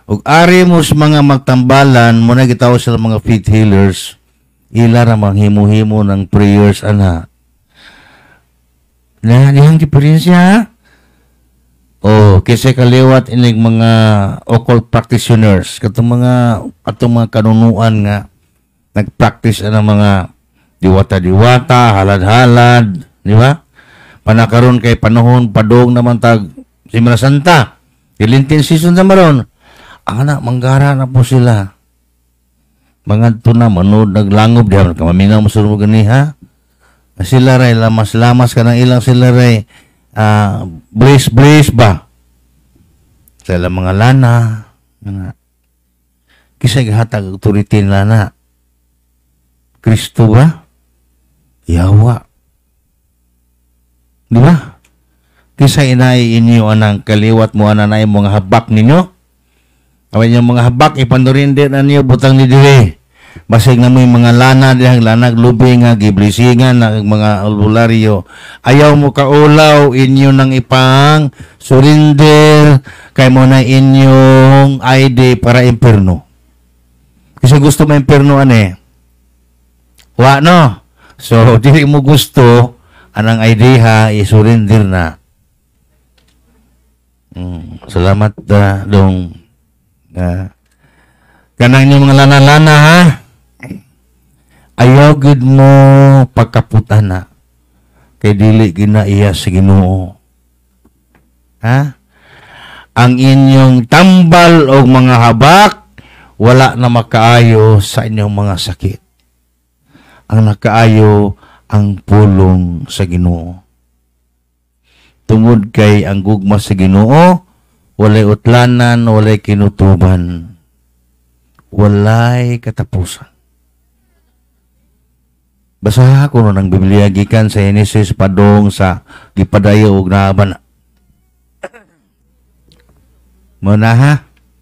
Ug ari mo sa mga magtambalan, mo na gitaw sila mga faith healers, ila ra manghimo-himo ng prayers ana. Na dihang diferensya. Oh, kasi kaliwat inig mga occult practitioners, katong mga kanunuan nga nagpractice ana mga diwata-diwata, halad-halad, di ba? Panakaron kay panahon padong naman tag Semana Santa. Ilintin season sa maron. Anak, manggara na po sila. Mga ito na, manood, naglangob, di ka maminaw masunod gani, ha? Sila ray, lamas-lamas ka ng ilang sila ray, blaze ba? Sila mga lana, kisay hatag authority nila na. Kristo ba? Yawa. Di ba? Kisay inay inyo anang kaliwat mo ananay mga habak ninyo. Away yung mga habak, ipandurin din na niyo, butang ni dire. Basig na mo yung mga lana, dihang lanag, lubi nga, giblisingan, na mga albularyo. Ayaw mo kaulaw, inyo nang ipang surrender, kay mo na inyong ID para imperno. Kasi gusto mo imperno, wa, no? So, dili mo gusto, anang ID ha, isurrender na. Salamat dong. Kanang yung mga lana-lana, ha? Ayaw gid mo pagkaputan na. Kay dili ginaiya sa Ginoo. Ha? Ang inyong tambal o mga habak, wala na makaayo sa inyong mga sakit. Ang nakaayo, ang pulong sa Ginoo. Tungod kay ang gugma sa Ginoo, walay utlanan, walay kinutuban, walay katapusan. Basaha ko ng Biblia gikan sa Genesis padong sa gipadayo og naaban. Muna ha?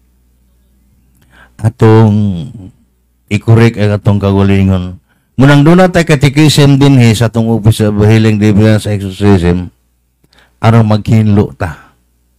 Atong ikorek ang atong kagulingon. Munang doon natin katikism din sa atong Office of Healing Deliverance Exorcism aron maghinlo ta.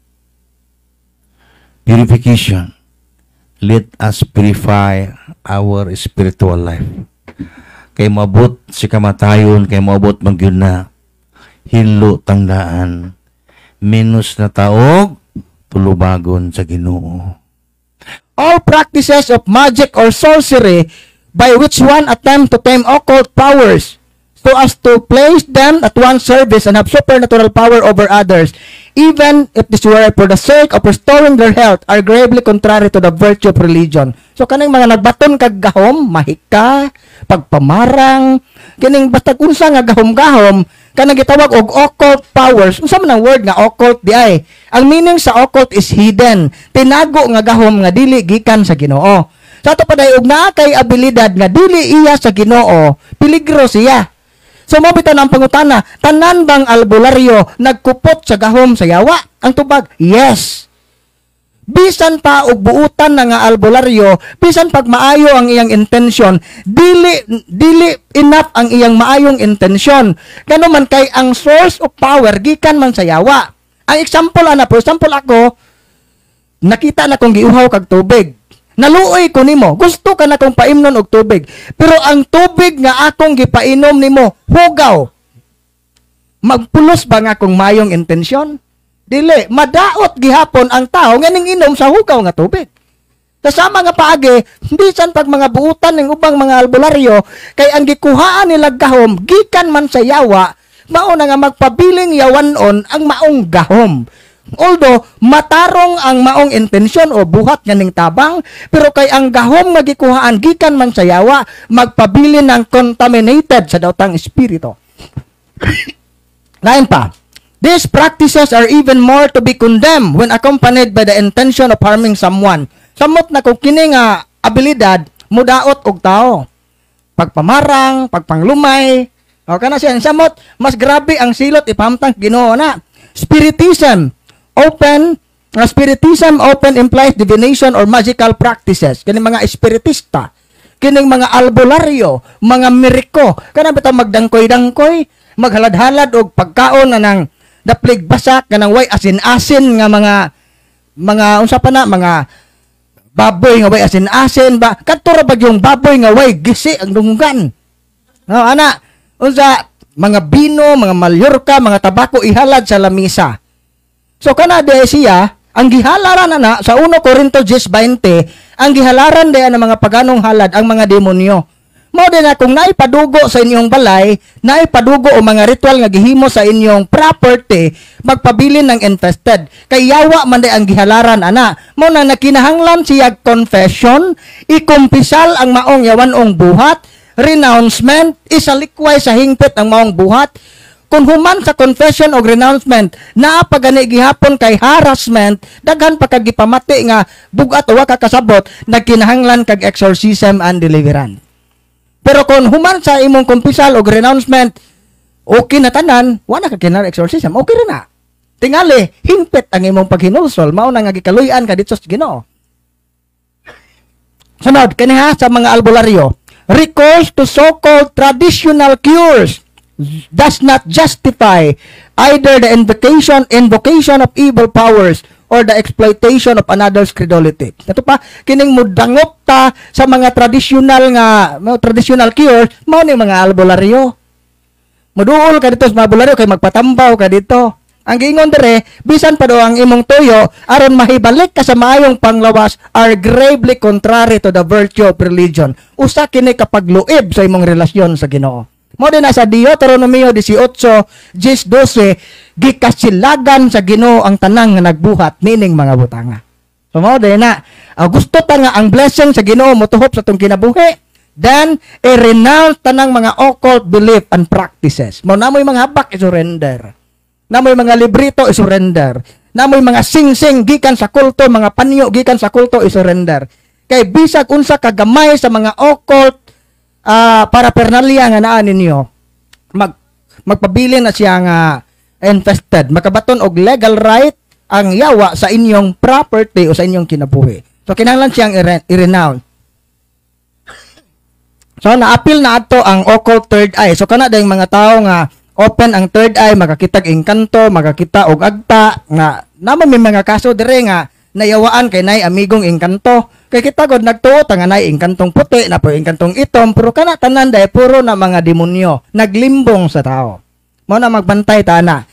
Purification. Let us purify our spiritual life. Kay mabot si kamatayon, kay mabot magyud na hinlo tangdaan. Minus na taog, tulubagon sa Ginoo. All practices of magic or sorcery by which one attempt to tame occult powers so as to place them at one's service and have supernatural power over others, even if this were for the sake of restoring their health, are gravely contrary to the virtue of religion. So, kaning mga nagbaton kag gahom, mahika, pagpamarang, kining basta unsa nga gahom-gahom, kanang gitawag og occult powers. Unsa man ang word nga occult di ay? Ang meaning sa occult is hidden, tinago nga gahom nga dili gikan sa Ginoo. Sa ato pa og naa kay abilidad nga dili iya sa Ginoo, peligro siya. So, mabitan ang pangutana, tanan bang albularyo nagkupot sa gahom sa yawa? Ang tubag, yes. Bisan pa og buutan na nga albularyo, bisan pag maayo ang iyang intensyon, dili enough ang iyang maayong intensyon. Gano man kay ang source of power gikan man sa yawa. Ang example for example ako, nakita na kong giuhaw kag tubig. Naluoy ko nimo, gusto ka na kong paimnon og tubig. Pero ang tubig nga akong gipainom nimo, hugaw. Magpulos ba nga akong mayong intensyon? Dili, madaot gihapon ang tao nga ning inom sa hugaw nga tubig. Kasama nga paagi, bisan pag mga buutan ng ubang mga albularyo, kay ang gikuhaan nila gahom, gikan man sa yawa, mao na nga magpabiling yawanon ang maong gahom. Although, matarong ang maong intensyon o buhat nga ning tabang, pero kay ang gahom nga gikuhaan, gikan man sa yawa, magpabilin ng contaminated sa daotang espiritu. Lain pa, these practices are even more to be condemned when accompanied by the intention of harming someone. Samot na kung kini nga abilidad, mudaot og tao. Pagpamarang, pagpanglumay, o kana siya, samot, mas grabe ang silot ipahamtang Ginoo na. Spiritism open implies divination or magical practices. Kining mga espiritista, kining mga albularyo, mga miriko, kana bitaw magdangkoy-dangkoy, maghalad-halad og pagkaon na ng daplig basak nga nang way asin-asin nga mga unsa pa na mga baboy nga way asin-asin ba kadto ra ba yung baboy nga way gisi ang dunggan. No, ana unsa mga bino, mga Mallorca, mga tabako ihalad sa lamisa. So kana de siya ang gihalaran na sa 1 Corinto 10:20, ang gihalaran de ang mga paganong halad ang mga demonyo. Mao din na kung naipadugo sa inyong balay, naipadugo o mga ritual nga gihimo sa inyong property, magpabilin ng infested. Kay yawa man de ang gihalaran ana. Mao na nakinahanglan siya confession, ikumpisal ang maong yawanong buhat, renouncement, isalikway sa hingpit ang maong buhat. Kung human sa confession o renouncement, naapagani gihapon kay harassment, daghan pa kag gipamati nga bugat o wa ka kasabot, nagkinahanglan kag exorcism and deliverance. Pero kung human sa imong kumpisal o renouncement, okay na tanan, wala ka kinar exorcism, okay rin na. Tingali, hingpit ang imong paghinulsol, mao na nga gikaluyan ka dito sa Ginoo. Sunod, kaniha sa mga albularyo, recourse to so-called traditional cures does not justify either the invocation of evil powers or the exploitation of another's credulity. Ito pa, kining mudangop ta sa mga traditional cures, mao ni mga albularyo. Muduol ka dito sa mga albularyo kay magpatambaw ka dito. Ang giingon dire, bisan pa do ang imong tuyo aron mahibalik ka sa maayong panglawas are gravely contrary to the virtue of religion. Usa kini kapagluib sa imong relasyon sa Ginoo. Mo din sa Deuteronomio 18:10-12, gikasilagan sa Ginoo ang tanang nga nagbuhat nining mga butanga. So mo din na gusto ta nga ang blessing sa Ginoo motuhop sa tong kinabuhi, then i-renounce tanang mga occult belief and practices. Mo namoy mga habak i-surrender. Namoy mga librito i-surrender. Namoy mga sing-sing gikan sa kulto, mga panyo gikan sa kulto i-surrender. Kay bisag unsa kagamay sa mga occult paraphernalia nga naa ninyo, magpabilin na siya nga infested, makabaton og legal right ang yawa sa inyong property o sa inyong kinabuhi. So kinahanglan siyang i-renounce. So naapil na ato ang occult third eye. So kana dayong mga tao nga open ang third eye, makakitag engkanto, makakita og agta nga naman may mga kaso dire nga nayawaan kay nay amigong engkanto. Kay kita god nagtuo nga nay engkantong puti na po engkantong itom, pero kana tanan day puro na mga demonyo naglimbong sa tao. Mao na magbantay ta na.